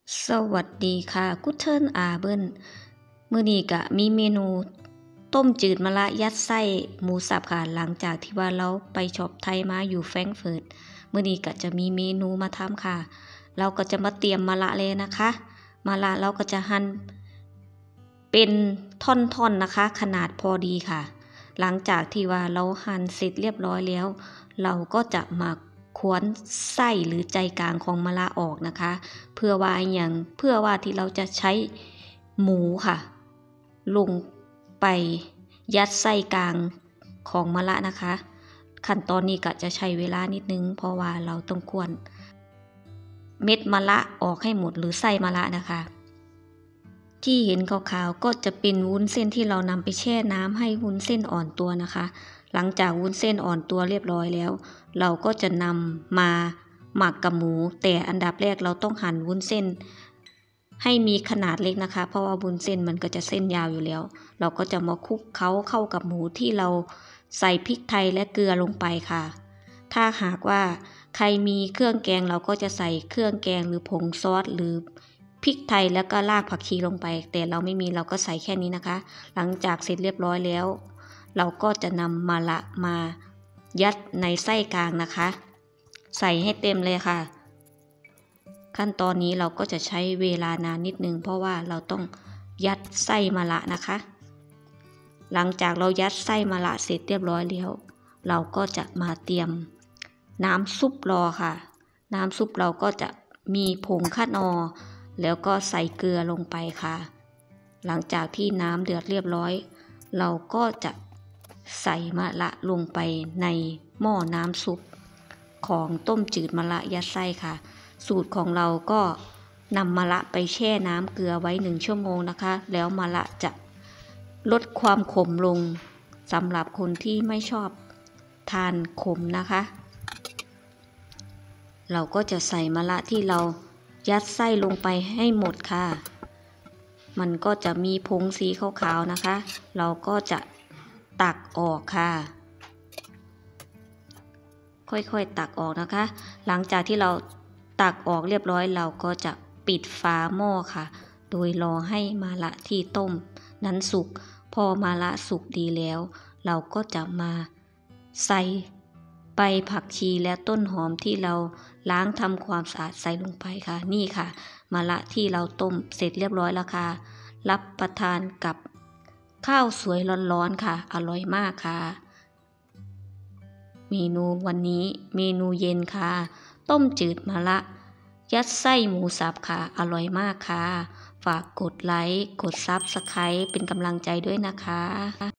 สวัสดีค่ะกุเทิร์นอาเบิ้ลมื้อนี้ก็มีเมนูต้มจืดมะระยัดไส้หมูสับค่ะหลังจากที่ว่าเราไปช็อปไทยมาอยู่แฟรงก์เฟิร์ตมื้อนี้ก็จะมีเมนูมาทำค่ะ เราก็จะมาเตรียมมะระเลยนะคะมะระเราก็จะหั่นเป็นท่อนๆนะคะ ขนาดพอดีค่ะ หลังจากที่ว่าเราหั่นเสร็จเรียบร้อยแล้ว เราก็จะมาค้วนไส้หรือใจกลางของมะระออกนะคะ เพื่อว่าที่เราจะใช้หมูค่ะลงไปยัดไส้กลางของมะระนะคะ ขั้นตอนนี้ก็จะใช้เวลานิดนึงเพราะว่าเราต้องค้วนเม็ดมะระออกให้หมดหรือไส้มะระนะคะ ที่เห็นขาวๆก็จะเป็นวุ้นเส้นที่เรานำไปแช่น้ำให้วุ้นเส้นอ่อนตัวนะคะ หลังจากวุ้นเส้นอ่อนตัวเรียบร้อยแล้ว เราก็จะนำมาหมักกับหมู แต่อันดับแรกเราต้องหั่นวุ้นเส้นให้มีขนาดเล็กนะคะ เพราะว่าวุ้นเส้นมันก็จะเส้นยาวอยู่แล้ว เราก็จะมาคลุกเคล้าเข้ากับหมูที่เราใส่พริกไทยและเกลือลงไปค่ะ ถ้าหากว่าใครมีเครื่องแกงเราก็จะใส่เครื่องแกงหรือผงซอสหรือพริกไทยแล้วก็รากผักชีลงไปแต่เราไม่มีเราก็ใส่แค่นี้นะคะหลังจากเสร็จเรียบร้อยแล้วเราก็จะนำมะระมายัดในไส้กลางนะคะใส่ให้เต็มเลยค่ะขั้นตอนนี้เราก็จะใช้เวลานานนิดนึงเพราะว่าเราต้องยัดไส้มะระนะคะหลังจากเรายัดไส้มะระเสร็จเรียบร้อยแล้วเราก็จะมาเตรียมน้ำซุปรอค่ะน้ำซุปเราก็จะมีผงข้นอแล้วก็ใส่เกลือลงไปค่ะหลังจากที่น้ำเดือดเรียบร้อยเราก็จะใส่มะระลงไปในหม้อน้ำซุปของต้มจืดมะระยัดไส้ค่ะสูตรของเราก็นำมะระไปแช่น้ำเกลือไว้1 ชั่วโมงนะคะแล้วมะระจะลดความขมลงสำหรับคนที่ไม่ชอบทานขมนะคะเราก็จะใส่มะระที่เรายัดไส้ลงไปให้หมดค่ะมันก็จะมีผงสีขาวๆนะคะเราก็จะตักออกค่ะค่อยๆตักออกนะคะหลังจากที่เราตักออกเรียบร้อยเราก็จะปิดฝาหม้อค่ะโดยรอให้มะระที่ต้มนั้นสุกพอมะระสุกดีแล้วเราก็จะมาใส่ใบผักชีและต้นหอมที่เราล้างทำความสะอาดใส่ลงไปค่ะนี่ค่ะมะระที่เราต้มเสร็จเรียบร้อยแล้วค่ะรับประทานกับข้าวสวยร้อนๆค่ะอร่อยมากค่ะเมนูวันนี้เมนูเย็นค่ะต้มจืดมะระยัดไส้หมูสับค่ะอร่อยมากค่ะฝากกดไลค์กดซับสไครป์เป็นกำลังใจด้วยนะคะ